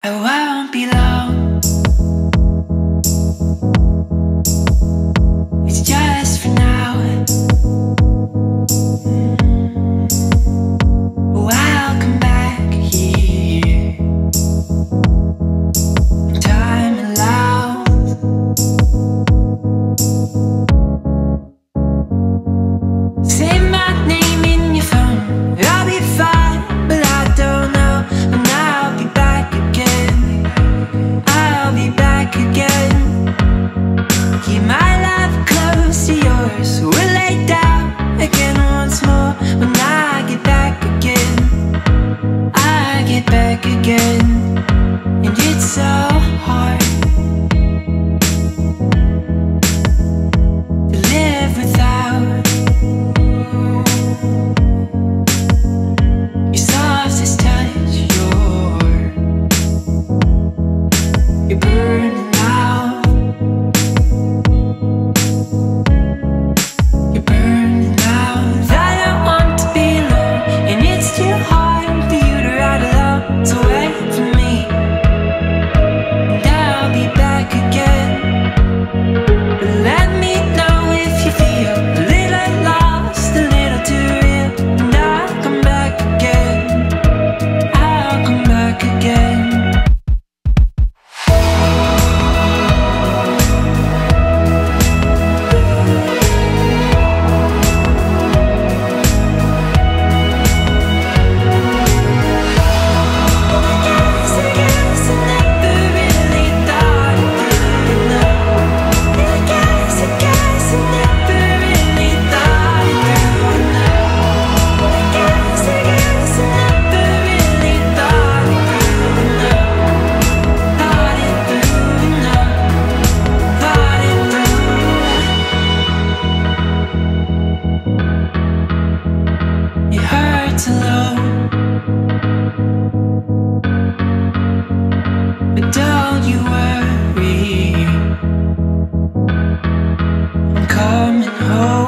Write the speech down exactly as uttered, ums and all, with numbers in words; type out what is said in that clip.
I won't be long. It's just for now. Oh, I'll come back here when time allows. Say my name in your phone, I'll be fine, but I don't know when I'll be back again. I'll be back again. Keep my love close to yours. We'll lay down again once more when I get back again. I get back again. And it's so hard to live without your softest touch. You're, you're burning out. You're burning out. I don't want to be alone, and it's too hard for you to ride along. So wait for me, and I'll be back again. Let me know if you feel a little lost, a little too real, and I'll come back again. I'll come back again. It hurts alone, but don't you worry, I'm coming home.